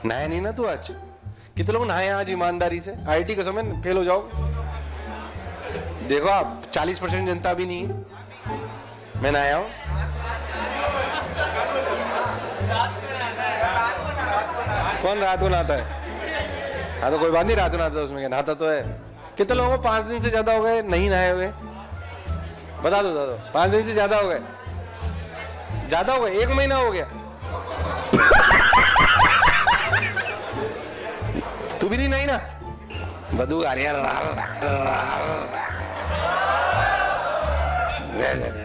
नहाया नहीं ना तू आज? कितने लोग नहाए आज ईमानदारी से? आईआईटी के समय फेल हो जाओ। देखो आप 40% जनता भी नहीं है। मैं नहाया हूं। कौन रात को नहाता है? हाँ तो कोई बात नहीं, रात को नहाता, उसमें क्या, नहाता तो है। कितने लोगों को 5 दिन से ज्यादा हो गए नहीं नहाए हुए? बता दो 5 दिन से ज्यादा हो गए? ज्यादा हो गए, 1 महीना हो गया। तू भी नहीं नहाई ना? बदबू आ रही है।